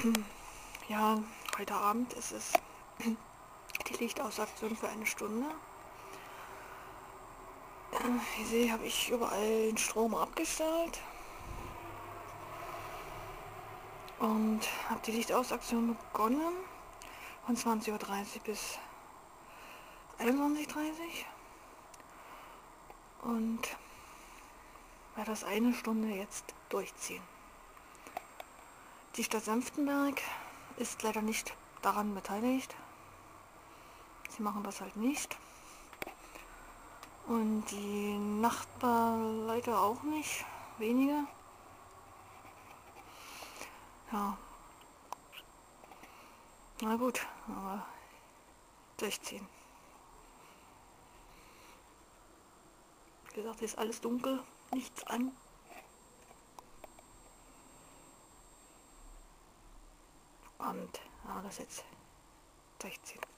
Ja, heute Abend ist es die Lichtausaktion für eine Stunde. Wie ihr seht, habe ich überall den Strom abgestellt und habe die Lichtausaktion begonnen von 20:30 Uhr bis 21:30 Uhr und werde das eine Stunde jetzt durchziehen. Die Stadt Senftenberg ist leider nicht daran beteiligt. Sie machen das halt nicht. Und die Nachbarleute auch nicht. Wenige. Ja. Na gut, aber durchziehen. Wie gesagt, hier ist alles dunkel, nichts an. Und ja, das jetzt durchziehen.